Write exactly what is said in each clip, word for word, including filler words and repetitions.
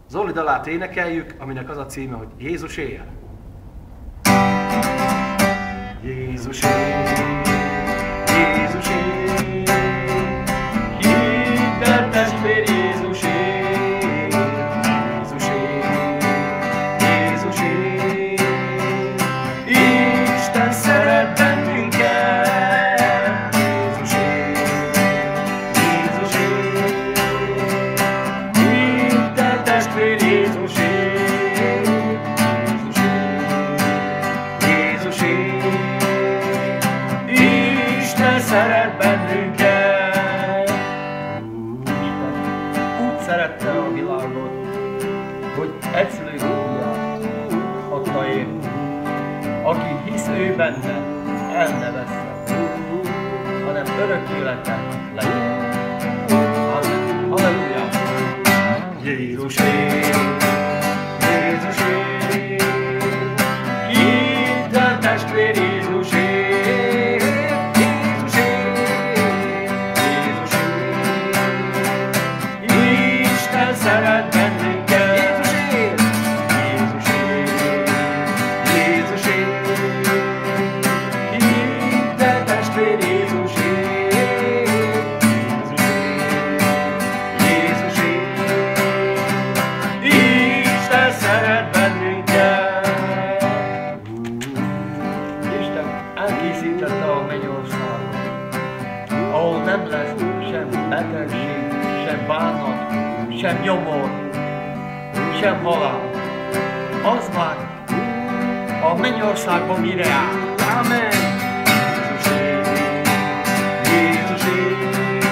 Zoli dalát énekeljük, aminek az a címe, hogy Jézus él. Jézus él, Jézus él, hidd el testvér, Jézus él, Jézus él, Jézus él, Isten szeret bennünket, Jézus él, Jézus él, hidd el testvér, Jézus él, Jézus él, Jézus él, Isten szeret bennünket. Úgy szerette a világot, hogy egyszülött fiát adta értünk. Aki hisz ő benne, el ne vesszen, hanem örök élete legyen. Amen. Halleluja! Jézus él, Jézus él, hidd el testvér, Jézus él, Jézus él, Jézus él, Isten szeret bennünket, Jézus él, Jézus él, Jézus él, hidd el testvér, Jézus él, Jézus él, Isten szeret bennünket. Isten elkészítette a mennyországot, ahol nem lesz sem betegség, sem bánat, sem nyomor, sem halál. Az már a mennyországban mire áll. Amen. Jézus él, Jézus él,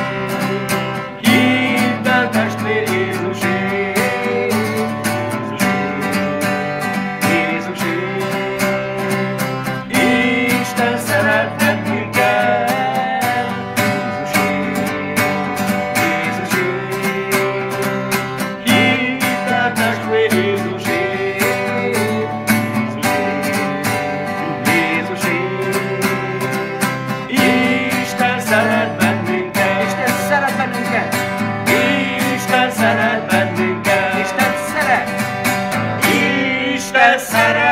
hidd el testvér, Jézus él, Jézus él, Jézus él, Isten szeret bennünket, Jézus él, Jézus él, hidd el testvér, Jézus él, Jézus él, Isten szeret bennünket, Isten szeret bennünket, Isten szeret bennünket, Isten szeret, Isten szeret.